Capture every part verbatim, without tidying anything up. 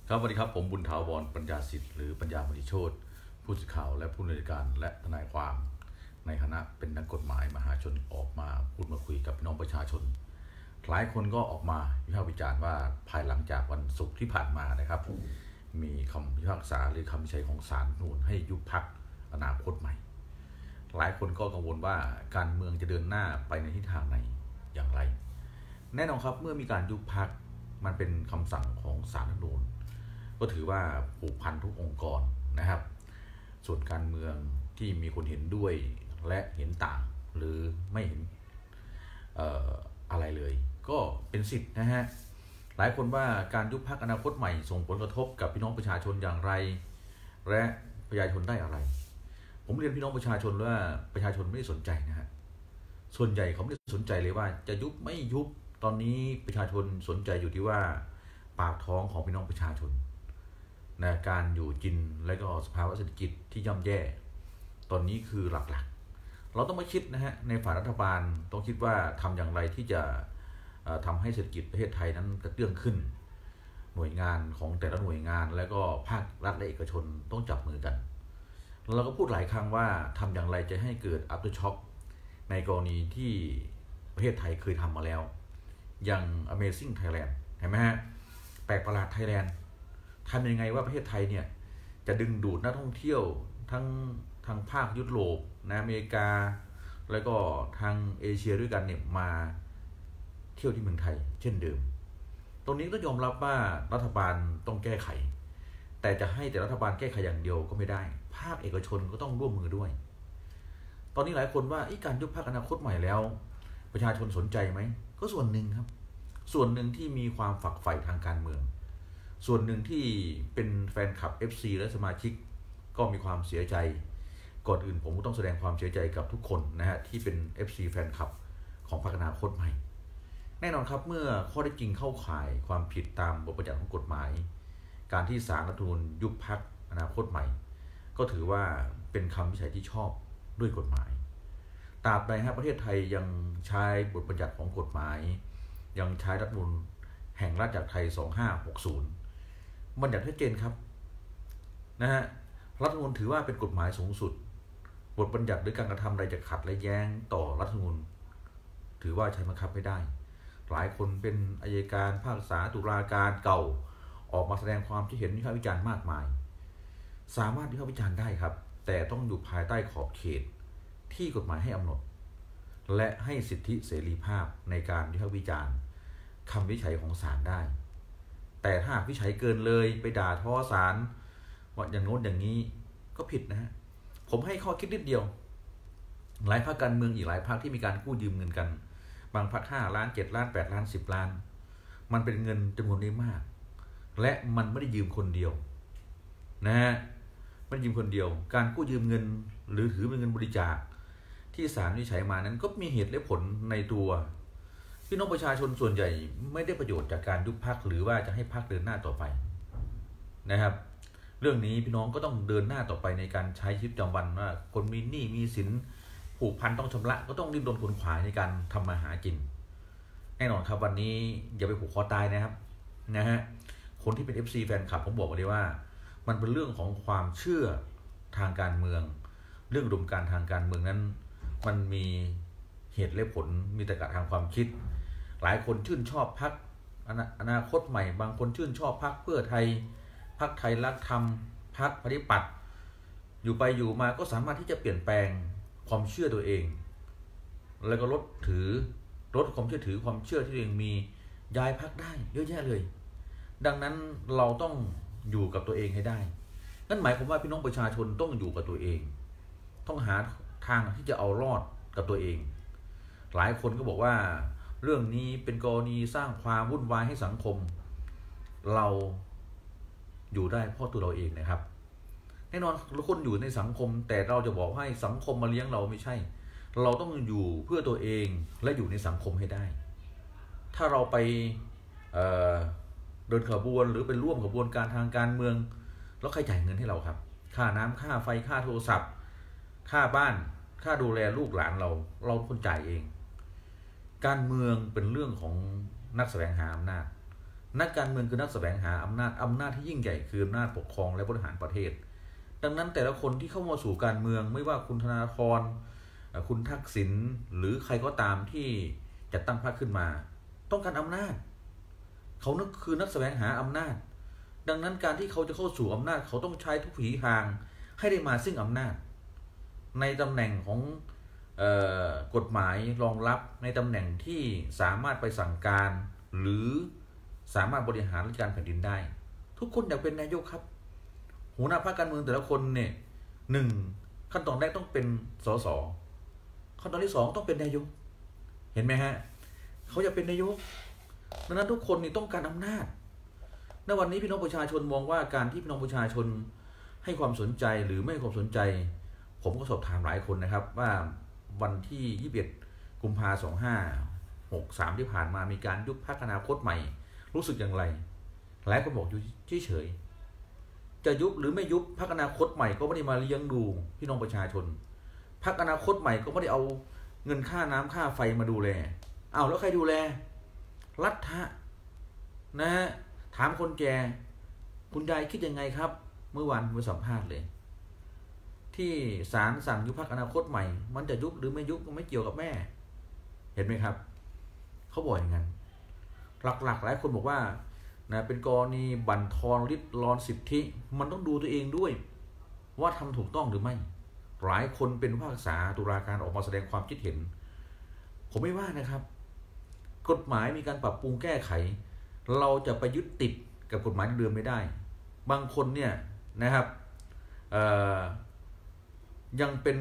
ครับสวัสดีครับผมบุญถาวรปัญญาสิทธิ์หรือปัญญามณีโชติผู้สื่อข่าวและผู้อำนวยการและทนายความในคณะเป็นนักกฎหมายมหาชนออกมาพูดมาคุยกับพี่น้องประชาชนหลายคนก็ออกมาวิพากษ์วิจารณ์ว่าภายหลังจากวันศุกร์ที่ผ่านมานะครับมีคำพิพากษาหรือคำวินิจฉัยของศาลนูนให้ยุบพรรคอนาคตใหม่หลายคนก็กังวลว่าการเมืองจะเดินหน้าไปในทิศทางไหนอย่างไรแน่นอนครับเมื่อมีการยุบพรรคมันเป็นคำสั่งของศาลนูนก็ถือว่าผูกพันทุกองค์กรนะครับส่วนการเมืองที่มีคนเห็นด้วยและเห็นต่างหรือไม่เห็นเอ่ออะไรเลยก็เป็นสิทธิ์นะฮะหลายคนว่าการยุบพรรคอนาคตใหม่ส่งผลกระทบกับพี่น้องประชาชนอย่างไรและประชาชนได้อะไรผมเรียนพี่น้องประชาชนว่าประชาชนไม่ได้สนใจนะฮะส่วนใหญ่เขาไม่ได้สนใจเลยว่าจะยุบไม่ยุบตอนนี้ประชาชนสนใจอยู่ที่ว่าปากท้องของพี่น้องประชาชนนะการอยู่กินและก็สภาวะเศรษฐกิจที่ย่ำแย่ตอนนี้คือหลักๆเราต้องมาคิดนะฮะในฝ่ายรัฐบาลต้องคิดว่าทำอย่างไรที่จะทำให้เศรษฐกิจประเทศไทยนั้นกระเตื้องขึ้นหน่วยงานของแต่ละหน่วยงานและก็ภาครัฐและเอกชนต้องจับมือกันเราก็พูดหลายครั้งว่าทำอย่างไรจะให้เกิด after shock ในกรณีที่ประเทศไทยเคยทำมาแล้วอย่าง Amazing Thailand เห็นไหมฮะแปลกประหลาดไทยแลนด์ทำยังไงว่าประเทศไทยเนี่ยจะดึงดูดนักท่องเที่ยวทั้งทางภาคยุโรปนะอเมริกาแล้วก็ทางเอเชียด้วยกันเนี่ยมาเที่ยวที่เมืองไทยเช่นเดิมตรงนี้ก็ยอมรับว่ารัฐบาลต้องแก้ไขแต่จะให้แต่รัฐบาลแก้ไขอย่างเดียวก็ไม่ได้ภาคเอกชนก็ต้องร่วมมือด้วยตอนนี้หลายคนว่าการยุบพรรคอนาคตใหม่แล้วประชาชนสนใจไหมก็ส่วนหนึ่งครับส่วนหนึ่งที่มีความฝักใฝ่ทางการเมืองส่วนหนึ่งที่เป็นแฟนคลับ เอฟ ซี และสมาชิกก็มีความเสียใจก่อนอื่นผมก็ต้องแสดงความเสียใจกับทุกคนนะฮะที่เป็น เอฟ ซี แฟนคลับของพรรคอนาคตใหม่แน่นอนครับเมื่อข้อเท็จจริงเข้าข่ายความผิดตามบทบัญญัติของกฎหมายการที่ศาลรัฐธรรมนูญยุบพรรคอนาคตใหม่ก็ถือว่าเป็นคำวินิจฉัยที่ชอบด้วยกฎหมายตราบใดฮะประเทศไทยยังใช้บทบัญญัติของกฎหมายยังใช้รัฐธรรมนูญแห่งราชอาณาจักรไทยสองพันห้าร้อยหกสิบบัญญัติชัดเจนครับนะฮะรัฐธรรมนูญถือว่าเป็นกฎหมายสูงสุดบทบัญญัติหรือการกระทำใดจะขัดและแย้งต่อรัฐธรรมนูญถือว่าใช้บังคับไม่ได้หลายคนเป็นอัยการภาคษาตุลาการเก่าออกมาแสดงความคิดเห็นวิพากษ์วิจารณ์มากมายสามารถวิพากษ์วิจารณ์ได้ครับแต่ต้องอยู่ภายใต้ขอบเขตที่กฎหมายให้กำหนดและให้สิทธิเสรีภาพในการวิพากษ์วิจารณ์คำวินิจฉัยของศาลได้แต่ถ้าวินิจฉัยเกินเลยไปด่าทอศาลว่าอย่างโน้นอย่างนี้ก็ผิดนะฮะผมให้ข้อคิดนิดเดียวหลายพรรคการเมืองอีกหลายพรรคที่มีการกู้ยืมเงินกันบางพรรคห้าล้านเจ็ดล้านแปดล้านสิบล้านมันเป็นเงินจำนวนนี้มากและมันไม่ได้ยืมคนเดียวนะฮะไม่ได้ยืมคนเดียวการกู้ยืมเงินหรือถือเป็นเงินบริจาคที่ศาลวินิจฉัยมานั้นก็มีเหตุและผลในตัวพี่น้องประชาชนส่วนใหญ่ไม่ได้ประโยชน์จากการยุบพรรคหรือว่าจะให้พรรคเดินหน้าต่อไปนะครับเรื่องนี้พี่น้องก็ต้องเดินหน้าต่อไปในการใช้ชีวิตประจำวันว่าคนมีหนี้มีสินผูกพันต้องชำระก็ต้องรีบดลขนขวายในการทำมาหากินแน่นอนครับวันนี้อย่าไปผูกคอตายนะครับนะฮะคนที่เป็น เอฟ ซี แฟนคลับผมบอกเลยว่ามันเป็นเรื่องของความเชื่อทางการเมืองเรื่องอุดมการณ์ทางการเมืองนั้นมันมีเหตุและผลมีแต่กะทางความคิดหลายคนชื่นชอบพรรคอนาคตใหม่บางคนชื่นชอบพรรคเพื่อไทยพรรคไทยรักธรรมพรรคปฏิปัติอยู่ไปอยู่มาก็สามารถที่จะเปลี่ยนแปลงความเชื่อตัวเองแล้วก็ลดถือลดความเชื่อถือความเชื่อที่ตัวเองมีย้ายพรรคได้เยอะแยะเลยดังนั้นเราต้องอยู่กับตัวเองให้ได้นั่นหมายความว่าพี่น้องประชาชนต้องอยู่กับตัวเองต้องหาทางที่จะเอารอดกับตัวเองหลายคนก็บอกว่าเรื่องนี้เป็นกรณีสร้างความวุ่นวายให้สังคมเราอยู่ได้เพราะตัวเราเองนะครับแน่นอนทุกคนอยู่ในสังคมแต่เราจะบอกให้สังคมมาเลี้ยงเราไม่ใช่เราต้องอยู่เพื่อตัวเองและอยู่ในสังคมให้ได้ถ้าเราไปเอ่อเดินขบวนหรือไปร่วมขบวนการทางการเมืองแล้วใครจ่ายเงินให้เราครับค่าน้ำค่าไฟค่าโทรศัพท์ค่าบ้านค่าดูแลลูกหลานเราเราคนจ่ายเองการเมืองเป็นเรื่องของนักแสวงหาอำนาจนักการเมืองคือนักแสวงหาอำนาจอำนาจที่ยิ่งใหญ่คืออำนาจปกครองและบริหารประเทศดังนั้นแต่ละคนที่เข้ามาสู่การเมืองไม่ว่าคุณธนาธรคุณทักษิณหรือใครก็ตามที่จัดตั้งพรรคขึ้นมาต้องการอำนาจเขานั่นคือนักแสวงหาอำนาจดังนั้นการที่เขาจะเข้าสู่อำนาจเขาต้องใช้ทุกวิถีทางให้ได้มาซึ่งอำนาจในตำแหน่งของเอ่อกฎหมายรองรับในตำแหน่งที่สามารถไปสั่งการหรือสามารถบริหารราชการแผ่นดินได้ทุกคนอยากเป็นนายกครับหัวหน้าพรรคการเมืองแต่ละคนเนี่ยหนึ่งขั้นตอนแรกต้องเป็นสสขั้นตอนที่สองต้องเป็นนายกเห็นไหมฮะเขาอยากเป็นนายกดังนั้นทุกคนนี่ต้องการอำนาจในวันนี้พี่น้องประชาชนมองว่าการที่พี่น้องประชาชนให้ความสนใจหรือไม่ให้ความสนใจผมก็สอบถามหลายคนนะครับว่าวันที่ยี่สิบเอ็ดกุมภาพันธ์สองพันห้าร้อยหกสิบสามที่ผ่านมามีการยุบพรรคอนาคตใหม่รู้สึกอย่างไรหลายคนบอกอยู่เฉยๆจะยุบหรือไม่ยุบพรรคอนาคตใหม่ก็ไม่ได้มาเลี้ยงดูพี่น้องประชาชนพรรคอนาคตใหม่ก็ไม่ได้เอาเงินค่าน้ำค่าไฟมาดูแลอ้าวแล้วใครดูแลรัฐะนะฮะถามคนแก่คุณยายคิดยังไงครับเมื่อวานผมสัมภาษณ์เลยที่ศาลสั่งยุบพรรคอนาคตใหม่มันจะยุบหรือไม่ยุบก็ไม่เกี่ยวกับแม่เห็นไหมครับเขาบอกอย่างนั้นหลักๆหลายคนบอกว่านะเป็นกรณีบั่นทอนริดรอนสิทธิมันต้องดูตัวเองด้วยว่าทำถูกต้องหรือไม่หลายคนเป็นผู้พิพากษาตุลาการออกมาแสดงความคิดเห็นผมไม่ว่านะครับกฎหมายมีการปรับปรุงแก้ไขเราจะไปยึดติดกับกฎหมายเดิมไม่ได้บางคนเนี่ยนะครับยังเป็น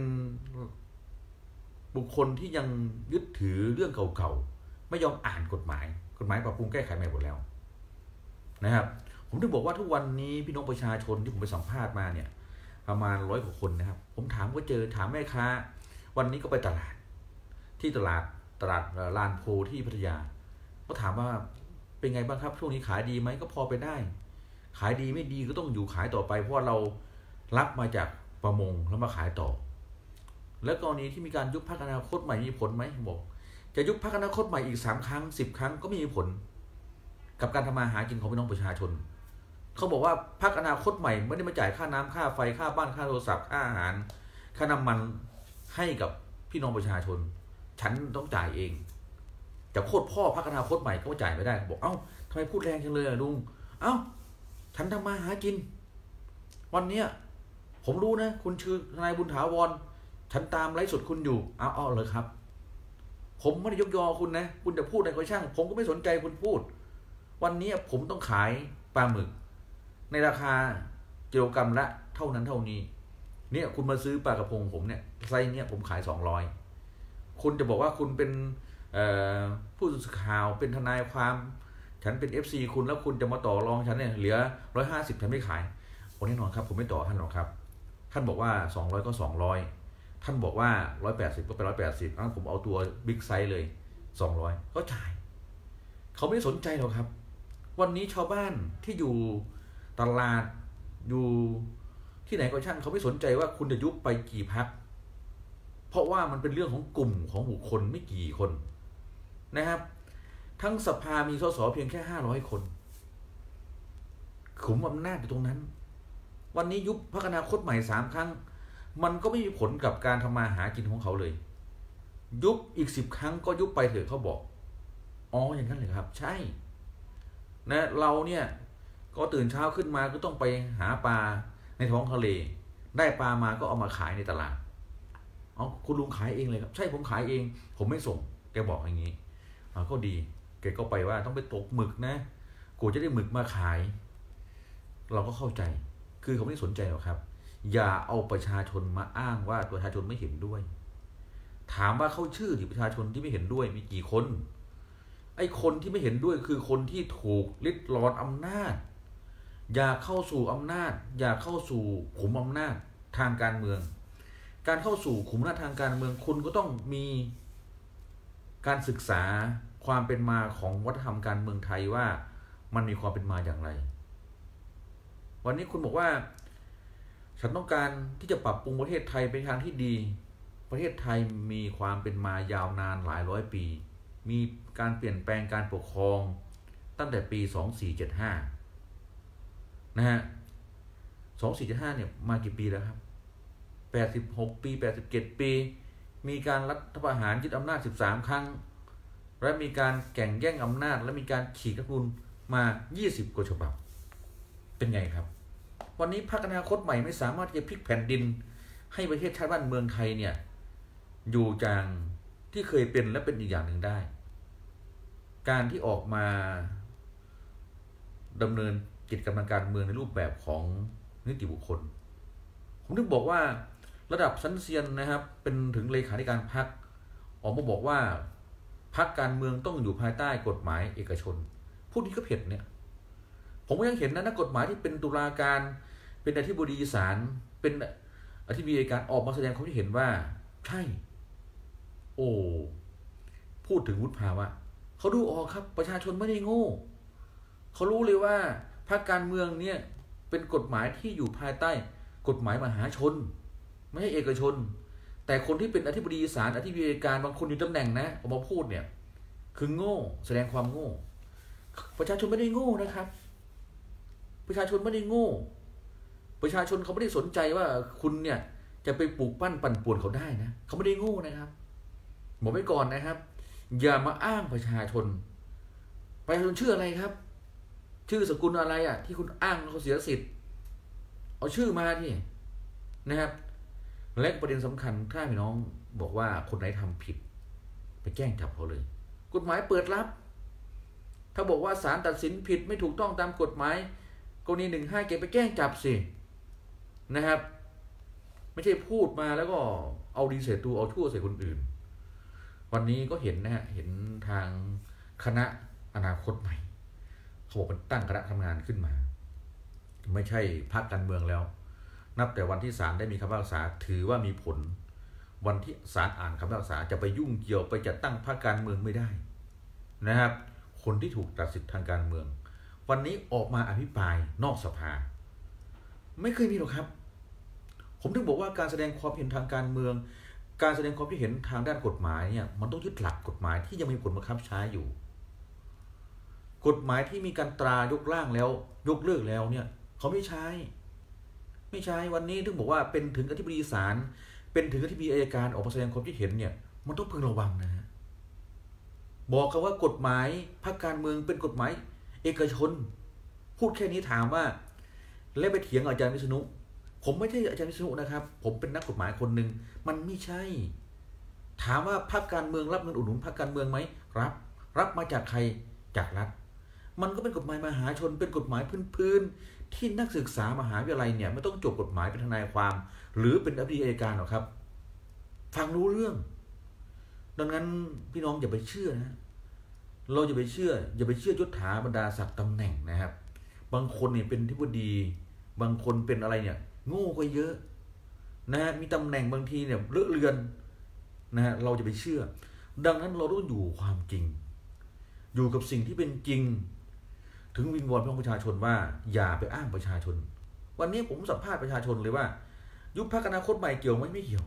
บุคคลที่ยังยึดถือเรื่องเก่าๆไม่ยอมอ่านกฎหมายกฎหมายปรับปรุงแก้ไขใหม่หมดแล้วนะครับผมถึงบอกว่าทุกวันนี้พี่น้องประชาชนที่ผมไปสัมภาษณ์มาเนี่ยประมาณร้อยกว่าคนนะครับผมถามก็เจอถามแม่ค้าวันนี้ก็ไปตลาดที่ตลาดตลาดลานโพที่พัทยาก็ถามว่าเป็นไงบ้างครับช่วงนี้ขายดีไหมก็พอไปได้ขายดีไม่ดีก็ต้องอยู่ขายต่อไปเพราะว่าเรารับมาจากประมงแล้วมาขายต่อแล้วกรณีที่มีการยุบพรรคอนาคตใหม่มีผลไหมบอกจะยุบพรรคอนาคตใหม่อีกสามครั้งสิบครั้งก็ไม่มีผลกับการทำมาหากินของพี่น้องประชาชนเขาบอกว่าพรรคอนาคตใหม่ไม่ได้มาจ่ายค่าน้ำค่าไฟค่าบ้านค่าโทรศัพท์ค่าอาหารค่าน้ำมันให้กับพี่น้องประชาชนฉันต้องจ่ายเองจะโคตรพ่อพรรคอนาคตใหม่ก็จ่ายไม่ได้บอกเอ้าทำไมพูดแรงจังเลยอะลุงเอ้าฉันทำมาหากินวันเนี้ยผมรู้นะคุณชื่อนายบุญถาวรฉันตามไลฟ์สดคุณอยู่เอาเอาเลยครับผมไม่ได้ยกยอคุณนะคุณจะพูดอะไรก็ช่างผมก็ไม่สนใจคุณพูดวันนี้ผมต้องขายปลาหมึกในราคากิโลกรัมละเท่านั้นเท่านี้เนี่ยคุณมาซื้อปลากระพงผมเนี่ยไซส์เนี่ยผมขายสองร้อยคุณจะบอกว่าคุณเป็นผู้สื่อข่าวเป็นทนายความฉันเป็น เอฟ ซี คุณแล้วคุณจะมาต่อรองฉันเนี่ยเหลือหนึ่งร้อยห้าสิบฉันไม่ขายโอ้แน่นอนครับผมไม่ต่อท่านหรอกครับท่านบอกว่าสองร้อยก็สองร้อยท่านบอกว่าหนึ่งร้อยแปดสิบก็เป็นหนึ่งร้อยแปดสิบงั้นผมเอาตัวบิ๊กไซส์เลยสองร้อยก็จ่ายเขาไม่สนใจหรอกครับวันนี้ชาวบ้านที่อยู่ตลาดอยู่ที่ไหนก็ช่างเขาไม่สนใจว่าคุณจะยุบไปกี่พรรคเพราะว่ามันเป็นเรื่องของกลุ่มของบุคคลไม่กี่คนนะครับทั้งสภามีสสเพียงแค่ห้าร้อยคนขุมอำนาจอยู่ตรงนั้นวันนี้ยุบพรรคอนาคตใหม่สามครั้งมันก็ไม่มีผลกับการทำมาหากินของเขาเลยยุบอีกสิบครั้งก็ยุบไปเถอะเขาบอกอ๋ออย่างนั้นเลยครับใช่นะเราเนี่ยก็ตื่นเช้าขึ้นมาก็ต้องไปหาปลาในท้องทะเลได้ปลามาก็เอามาขายในตลาดอ๋อคุณลุงขายเองเลยครับใช่ผมขายเองผมไม่ส่งแกบอกอย่างนี้อ่าก็ดีแกก็ไปว่าต้องไปตกหมึกนะกูจะได้หมึกมาขายเราก็เข้าใจคือเขาไม่สนใจหรอกครับอย่าเอาประชาชนมาอ้างว่าประชาชนไม่เห็นด้วยถามว่าเขาชื่อที่ประชาชนที่ไม่เห็นด้วยมีกี่คนไอ้คนที่ไม่เห็นด้วยคือคนที่ถูกริดรอนอำนาจอย่าเข้าสู่อำนาจอย่าเข้าสู่ขุมอำนาจทางการเมืองการเข้าสู่ขุมอำนาจทางการเมืองคุณก็ต้องมีการศึกษาความเป็นมาของวัฒนธรรมการเมืองไทยว่ามันมีความเป็นมาอย่างไรวันนี้คุณบอกว่าฉันต้องการที่จะปรับปรุงประเทศไทยไปทางที่ดีประเทศไทยมีความเป็นมายาวนานหลายร้อยปีมีการเปลี่ยนแปลงการปกครองตั้งแต่ปีสองพันสี่ร้อยเจ็ดสิบห้านะฮะสองพันสี่ร้อยเจ็ดสิบห้าเนี่ยมากี่ปีแล้วครับแปดสิบหกปีแปดสิบเจ็ดปีมีการรัฐประหารยึดอำนาจสิบสามครั้งและมีการแข่งแย่งอำนาจและมีการขีดรัฐธรรมนูญมายี่สิบกว่าฉบับเป็นไงครับวันนี้พรรคอนาคตใหม่ไม่สามารถจะพลิกแผ่นดินให้ประเทศชาติบ้านเมืองไทยเนี่ยอยู่อย่างที่เคยเป็นและเป็นอีกอย่างหนึ่งได้การที่ออกมาดำเนินกิจกรรมการเมืองในรูปแบบของนิติบุคคลผมถึงบอกว่าระดับชั้นเซียนนะครับเป็นถึงเลขาธิการพรรคออกมาบอกว่าพรรคการเมืองต้องอยู่ภายใต้กฎหมายเอกชนพูดนี้ก็เผ็ดเนี่ยผมก็ยังเห็นนะนักกฎหมายที่เป็นตุลาการเป็นอธิบดีศาลเป็นอธิบดีอัยการออกมาแสดงความคิดเห็นว่าใช่โอ้พูดถึงวุฒิภาวะเขาดูออกครับประชาชนไม่ได้โง่เขารู้เลยว่าพรรคการเมืองเนี่ยเป็นกฎหมายที่อยู่ภายใต้กฎหมายมหาชนไม่ใช่เอกชนแต่คนที่เป็นอธิบดีศาลอธิบดีอัยการบางคนอยู่ตำแหน่งนะออกมาพูดเนี่ยคือโง่แสดงความโง่ประชาชนไม่ได้โง่นะครับประชาชนไม่ได้โง่ประชาชนเขาไม่ได้สนใจว่าคุณเนี่ยจะไปปลูกปั้นปั่นป่วนเขาได้นะเขาไม่ได้โง่นะครับบอกไว้ก่อนนะครับอย่ามาอ้างประชาชนประชาชนชื่ออะไรครับชื่อสกุลอะไรอ่ะที่คุณอ้างเขาเสียสิทธิ์เอาชื่อมาที่นะครับและประเด็นสำคัญถ้าพี่น้องบอกว่าคนไหนทำผิดไปแจ้งจับเขาเลยกฎหมายเปิดรับถ้าบอกว่าศาลตัดสินผิดไม่ถูกต้องตามกฎหมายกรณีหนึ่งห้าเก็บไปแจ้งจับสินะครับไม่ใช่พูดมาแล้วก็เอาดีเสร็จตัวเอาชั่วใส่คนอื่นวันนี้ก็เห็นนะฮะเห็นทางคณะอนาคตใหม่เขาบอกมันตั้งคณะทำงานขึ้นมาไม่ใช่พรรคการเมืองแล้วนับแต่วันที่ศาลได้มีคำพิพากษาถือว่ามีผลวันที่ศาลอ่านคำพิพากษาจะไปยุ่งเกี่ยวไปจัดตั้งพรรคการเมืองไม่ได้นะครับคนที่ถูกตัดสิทธิทางการเมืองวันนี้ออกมาอภิปรายนอกสภาไม่เคยมีหรอกครับผมถึงบอกว่าการแสดงความเห็นทางการเมืองการแสดงความคิดเห็นทางด้านกฎหมายเนี่ยมันต้องยึดหลักกฎหมายที่ยังมีผลบังคับใช้อยู่กฎหมายที่มีการตรายกร่างแล้วยกเลิกแล้วเนี่ยเขาไม่ใช้ไม่ใช้วันนี้ถึงบอกว่าเป็นถึงอธิบดีศาลเป็นถึงอธิบดีอัยการออกมาแสดงความคิดเห็นเนี่ยมันต้องพึงระวังนะฮะบอกกันว่ากฎหมายพรรคการเมืองเป็นกฎหมายเอกชนพูดแค่นี้ถามว่าแล้วไปเถียงอาจารย์วิษณุผมไม่ใช่อาจารย์วิษณุนะครับผมเป็นนักกฎหมายคนหนึ่งมันไม่ใช่ถามว่าพรรคการเมืองรับเงินอุดหนุนพรรคการเมืองไหมรับรับมาจากใครจากรัฐมันก็เป็นกฎหมายมหาชนเป็นกฎหมายพื้นๆที่นักศึกษามหาวิทยาลัยเนี่ยไม่ต้องจบกฎหมายเป็นทนายความหรือเป็นอธิบดีอัยการหรอกครับฟังรู้เรื่องดังนั้นพี่น้องอย่าไปเชื่อนะเราอย่าไปเชื่ออย่าไปเชื่อยศถาบรรดาศักดิ์ตำแหน่งนะครับบางคนเนี่ยเป็นอธิบดีบางคนเป็นอะไรเนี่ยโง่ก็เยอะนะฮะมีตำแหน่งบางทีเนี่ยเลอะเลือนนะฮะเราจะไปเชื่อดังนั้นเราต้องอยู่ความจริงอยู่กับสิ่งที่เป็นจริงถึงวิงวอนพี่น้องประชาชนว่าอย่าไปอ้างประชาชนวันนี้ผมสัมภาษณ์ประชาชนเลยว่ายุบพรรคอนาคตใหม่เกี่ยวไหมไม่เกี่ยว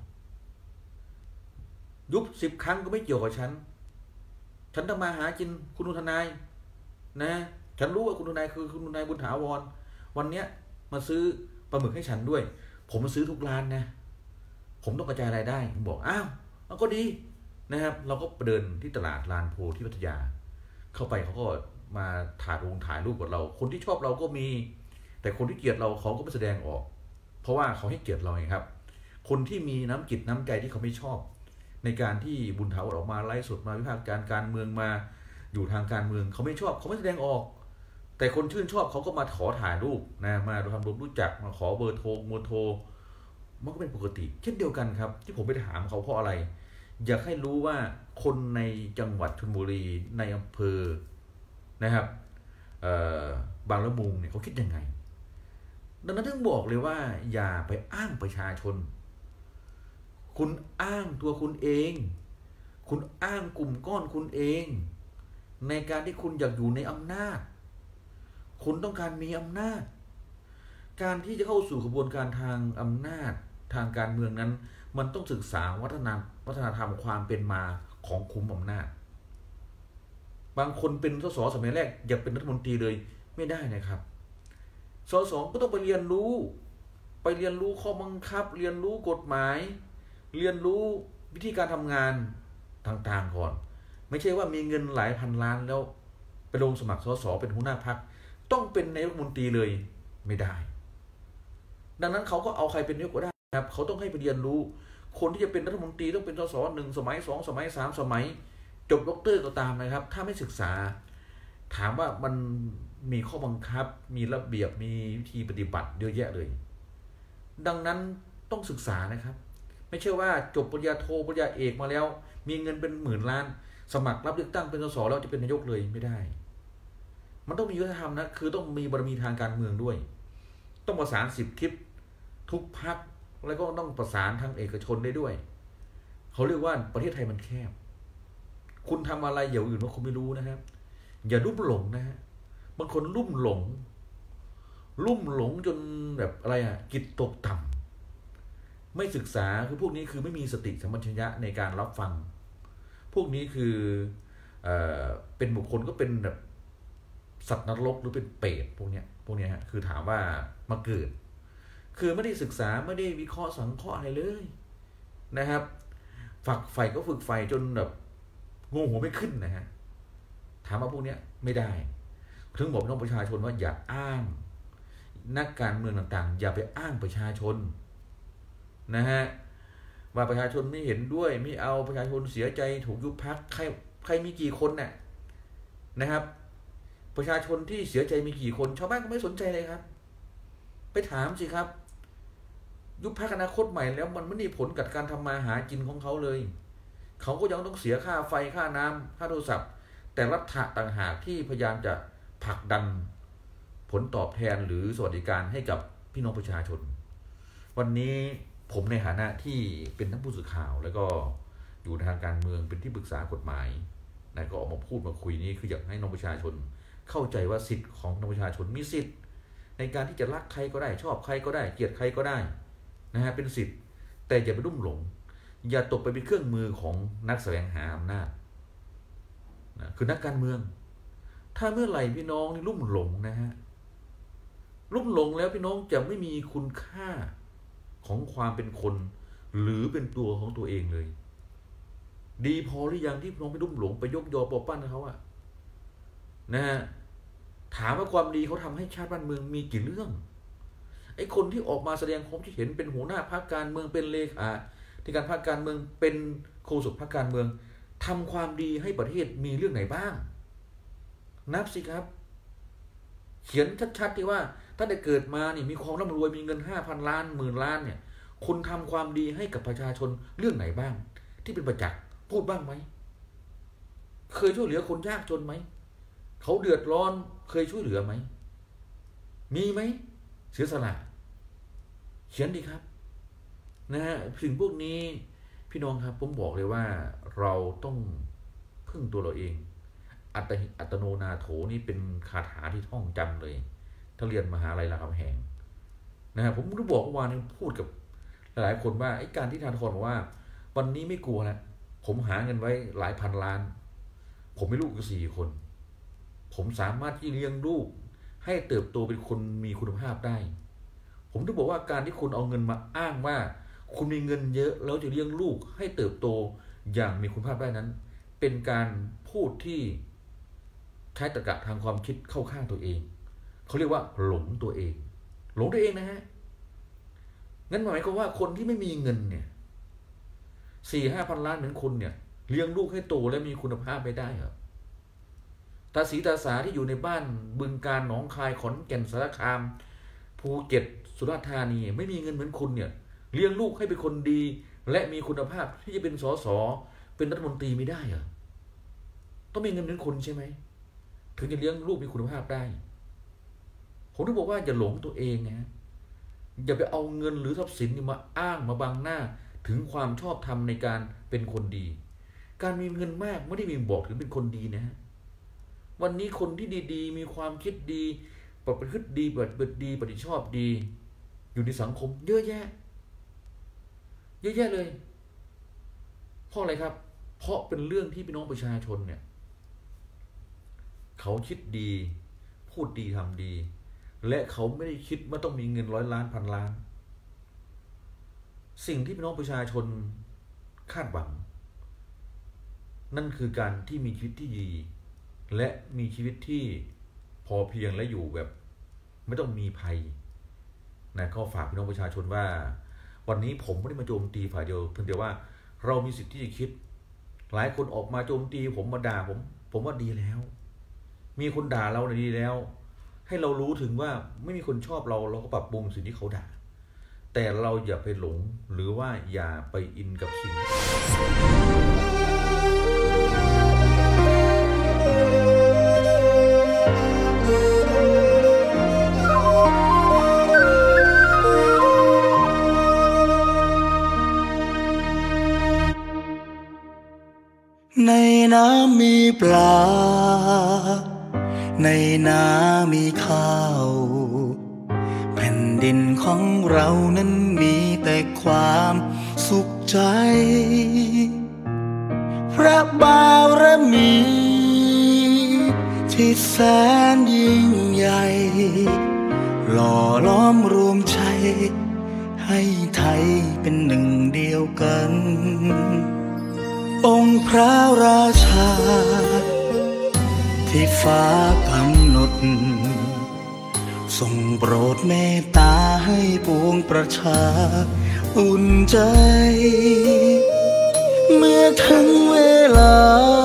ยุบสิบครั้งก็ไม่เกี่ยวกับฉันฉันต้องมาหากินคุณทนายนะฉันรู้ว่าคุณทนายคือคุณทนายบุญถาวรวันเนี้ยมาซื้อปลาหมึกให้ฉันด้วยผมมาซื้อทุกร้านนะผมต้องกระจายรายได้ผมบอกอ้าวมันก็ดีนะครับเราก็เดินที่ตลาดลานโพที่พัทยาเข้าไปเขาก็มาถ่ายรูปถ่ายรูปกับเราคนที่ชอบเราก็มีแต่คนที่เกลียดเราเขาก็ไม่แสดงออกเพราะว่าเขาให้เกียรติเราไงครับคนที่มีน้ำจิตน้ำใจที่เขาไม่ชอบในการที่บุญถาวรออกมาไล่สดมาวิพากษ์การการเมืองมาอยู่ทางการเมืองเขาไม่ชอบเขาไม่แสดงออกแต่คนชื่นชอบเขาก็มาขอถ่ายรูปนะมาทำรูปรู้จักมาขอเบอร์โทรเบอร์โทรมันก็เป็นปกติเช่นเดียวกันครับที่ผมไปถามเขาเพราะอะไรอยากให้รู้ว่าคนในจังหวัดชลบุรีในอำเภอนะครับบางละมุงเนี่ยเขาคิดยังไงดังนั้นต้องบอกเลยว่าอย่าไปอ้างประชาชนคุณอ้างตัวคุณเองคุณอ้างกลุ่มก้อนคุณเองในการที่คุณอยากอยู่ในอำนาจคุณต้องการมีอำนาจการที่จะเข้าสู่กระบวนการทางอำนาจทางการเมืองนั้นมันต้องศึกษาวัฒนธรรมวัฒนธรรมความเป็นมาของคุมอำนาจบางคนเป็นสสสมัยแรกอยากเป็นรัฐมนตรีเลยไม่ได้นะครับสสก็ต้องไปเรียนรู้ไปเรียนรู้ข้อบังคับเรียนรู้กฎหมายเรียนรู้วิธีการทำงานต่างๆก่อนไม่ใช่ว่ามีเงินหลายพันล้านแล้วไปลงสมัครสสเป็นหัวหน้าพรรคต้องเป็นนายกรัฐมนตรีเลยไม่ได้ดังนั้นเขาก็เอาใครเป็นนายกก็ได้ครับเขาต้องให้ไปเรียนรู้คนที่จะเป็นรัฐมนตรีต้องเป็นสสหนึ่งสมัยสองสมัยสามสมัยจบด็อกเตอร์ก็ตามนะครับถ้าไม่ศึกษาถามว่ามันมีข้อบังคับมีระเบียบมีวิธีปฏิบัติเยอะแยะเลยดังนั้นต้องศึกษานะครับไม่ใช่ว่าจบปริญญาโทปริญญาเอกมาแล้วมีเงินเป็นหมื่นล้านสมัครรับเลือกตั้งเป็นสสแล้วจะเป็นนายกเลยไม่ได้มันต้องมียุทธธรรมนะคือต้องมีบารมีทางการเมืองด้วยต้องประสานสิบทิศทุกพรรคแล้วก็ต้องประสานทางเอกชนได้ด้วยเขาเรียกว่าประเทศไทยมันแคบคุณทำอะไรอย่าอื่นว่าคุณไม่รู้นะครับอย่าลุ่มหลงนะฮะบางคนลุ่มหลงลุ่มหลงจนแบบอะไรอ่ะจิตตกต่ำไม่ศึกษาคือพวกนี้คือไม่มีสติสัมปชัญญะในการรับฟังพวกนี้คือเอ่อเป็นบุคคลก็เป็นแบบสัตว์นรกหรือเป็นเปรตพวกเนี้ยพวกเนี้ยฮะคือถามว่ามาเกิดคือไม่ได้ศึกษาไม่ได้วิเคราะห์สังเคราะห์อะไรเลยนะครับฝักใฝ่ก็ฝึกใฝ่จนแบบงงหัวไม่ขึ้นนะฮะถามว่าพวกเนี้ยไม่ได้ถึงบอกพี่น้องประชาชนว่าอย่าอ้างนักการเมืองต่างๆอย่าไปอ้างประชาชนนะฮะว่าประชาชนไม่เห็นด้วยไม่เอาประชาชนเสียใจถูกยุบพรรคใครใครมีกี่คนน่ะนะครับประชาชนที่เสียใจมีกี่คนชาวบ้านก็ไม่สนใจเลยครับไปถามสิครับยุบพรรคอนาคตใหม่แล้วมันไม่มีผลกับการทำมาหากินของเขาเลยเขาก็ยังต้องเสียค่าไฟค่าน้ำค่าโทรศัพท์แต่รัฐะต่างหากที่พยายามจะผลักดันผลตอบแทนหรือสวัสดิการให้กับพี่น้องประชาชนวันนี้ผมในฐานะที่เป็นนักผู้สื่อข่าวแล้วก็อยู่ทางการเมืองเป็นที่ปรึกษากฎหมายนะก็ออกมาพูดมาคุยนี้คืออยากให้น้องประชาชนเข้าใจว่าสิทธิ์ของน้องประชาชนมีสิทธิ์ในการที่จะรักใครก็ได้ชอบใครก็ได้เกลียดใครก็ได้นะฮะเป็นสิทธิ์แต่อย่าไปลุ่มหลงอย่าตกไปเป็นเครื่องมือของนักแสวงหาอำนาจนะคือนักการเมืองถ้าเมื่อไหร่พี่น้องนี่ลุ่มหลงนะฮะลุ่มหลงแล้วพี่น้องจะไม่มีคุณค่าของความเป็นคนหรือเป็นตัวของตัวเองเลยดีพอหรือยังที่พี่น้องไปลุ่มหลงไปยกยอปอปั้นเขาอะนะฮะถามว่าความดีเขาทำให้ชาติบ้านเมืองมีกี่เรื่องไอ้คนที่ออกมาแสดงความคิดเห็นเป็นหัวหน้าพรรคการเมืองเป็นเลขาธิการพรรคการเมืองเป็นโฆษกพรรคการเมืองทำความดีให้ประเทศมีเรื่องไหนบ้างนับสิครับเขียนชัดๆที่ว่าถ้าได้เกิดมานี่มีความร่ำรวยมีเงินห้าพันล้านหมื่นล้านเนี่ยคุณทำความดีให้กับประชาชนเรื่องไหนบ้างที่เป็นประจักษ์พูดบ้างไหมเคยช่วยเหลือคนยากจนไหมเขาเดือดร้อนเคยช่วยเหลือไหมมีไหมเสียสละเขียนดีครับนะฮะสิ่งพวกนี้พี่น้องครับผมบอกเลยว่าเราต้องพึ่งตัวเราเองอัตอัตโนนาโถนี่เป็นคาถาที่ท่องจำเลยถ้าเรียนมหาลัยรามคำแหงนะฮะผมรู้บอกว่านี่พูดกับหลายคนว่าไอ้การที่ธนาธรบอกว่าวันนี้ไม่กลัวแล้วผมหาเงินไว้หลายพันล้านผมมีลูกอยู่สี่คนผมสามารถที่เลี้ยงลูกให้เติบโตเป็นคนมีคุณภาพได้ผมต้องบอกว่าการที่คุณเอาเงินมาอ้างว่าคุณมีเงินเยอะแล้วจะเลี้ยงลูกให้เติบโตอย่างมีคุณภาพได้นั้นเป็นการพูดที่ใช้ตรรกะทางความคิดเข้าข้างตัวเองเขาเรียกว่าหลงตัวเองหลงตัวเองนะฮะงั้นหมายความว่าคนที่ไม่มีเงินเนี่ยสี่ห้าพันล้านเหมือนคุณเนี่ยเลี้ยงลูกให้โตและมีคุณภาพไม่ได้เหรอตาสีตาสาที่อยู่ในบ้านบึงกาฬหนองคายขอนแก่นสารคามภูเก็ตสุราษฎร์ธานีไม่มีเงินเหมือนคุณเนี่ยเลี้ยงลูกให้เป็นคนดีและมีคุณภาพที่จะเป็นสสเป็นรัฐมนตรีไม่ได้เหรอต้องมีเงินเหมือนคุณใช่ไหมถึงจะเลี้ยงลูกมีคุณภาพได้ผมต้องบอกว่าอย่าหลงตัวเองนะอย่าไปเอาเงินหรือทรัพย์สินมาอ้างมาบังหน้าถึงความชอบธรรมในการเป็นคนดีการมีเงินมากไม่ได้มีบอกถึงเป็นคนดีนะวันนี้คนที่ดีๆมีความคิดดีประพฤติดีปฏิบัติดีปฏิชอบดีอยู่ในสังคมเยอะแยะเยอะแยะเลยเพราะอะไรครับเพราะเป็นเรื่องที่พี่น้องประชาชนเนี่ยเขาคิดดีพูดดีทำดีและเขาไม่ได้คิดว่าต้องมีเงินร้อยล้านพันล้านสิ่งที่พี่น้องประชาชนคาดหวังนั่นคือการที่มีชีวิตที่ดีและมีชีวิตที่พอเพียงและอยู่แบบไม่ต้องมีภัยนะก็ฝากพี่น้องประชาชนว่าวันนี้ผมไม่ได้มาโจมตีฝ่ายเดียวเพียงแต่ว่าเรามีสิทธิ์ที่จะคิดหลายคนออกมาโจมตีผมมาด่าผมผมว่าดีแล้วมีคนด่าเราดีแล้วให้เรารู้ถึงว่าไม่มีคนชอบเราเราก็ปรับปรุงสิ่งที่เขาด่าแต่เราอย่าไปหลงหรือว่าอย่าไปอินกับสิ่งในน้ำมีปลาในนามีข้าวแผ่นดินของเรานั้นมีแต่ความสุขใจพระบารมีที่แสนยิ่งใหญ่หล่อล้อมรวมใจให้ไทยเป็นหนึ่งเดียวกันองค์พระราชาที่ฟ้ากำหนดทรงโปรดเมตตาให้ปวงประชาอุ่นใจเมื่อถึงเวลา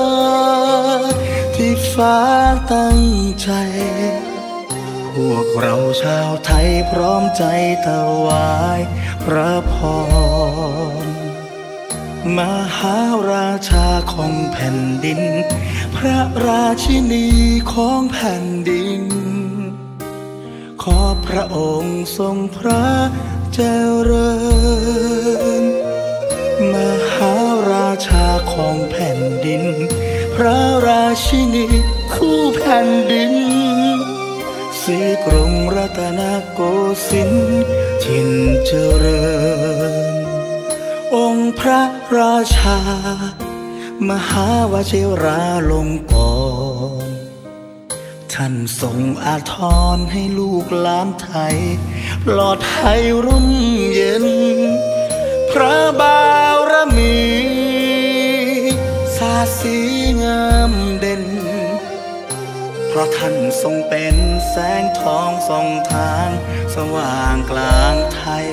ที่ฟ้าตั้งใจพวกเราชาวไทยพร้อมใจถวายพระพรมหาราชาของแผ่นดินพระราชินีของแผ่นดินขอพระองค์ทรงพระเจริญมหาราชาของแผ่นดินพระราชินีคู่แผ่นดินศรีกรุงรัตนโกสินทร์ถิ่นเจริญองค์พระราชามหาวชิราลงกรณ์ท่านทรงอาทรให้ลูกหลานไทยปลอดภัยร่มเย็นพระบารมีสาสีงามเด่นเพราะท่านทรงเป็นแสงทองส่องทางสว่างกลางไทย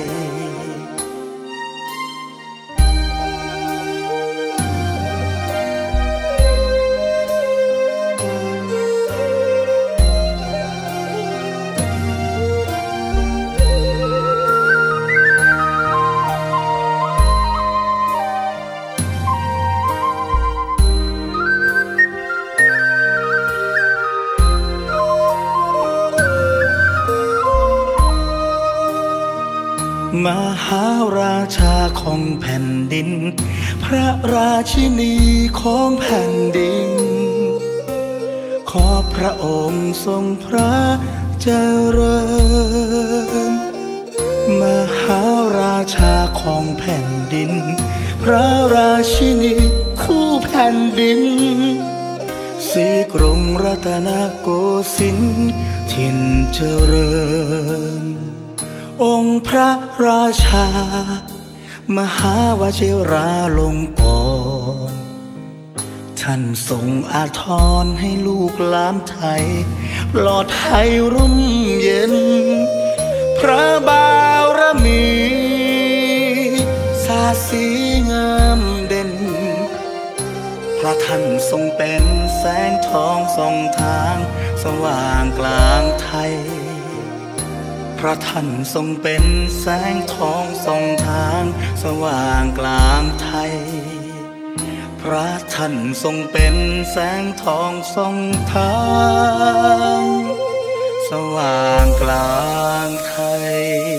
มหาราชาของแผ่นดินพระราชินีของแผ่นดินขอพระองค์ทรงพระเจริญมหาราชาของแผ่นดินพระราชินีคู่แผ่นดินศรีกรุงรัตนโกสินทร์ถิ่นเจริญองค์พระราชามหาวชิราลงกรณ์ท่านทรงอาทรให้ลูกหลานไทยปลอดภัยร่มเย็นพระบารมีสาสีงามเด่นเพราะท่านทรงเป็นแสงทองส่องทางสว่างกลางไทยพระท่านทรงเป็นแสงทองส่องทางสว่างกลางไทยพระท่านทรงเป็นแสงทองส่องทางสว่างกลางไทย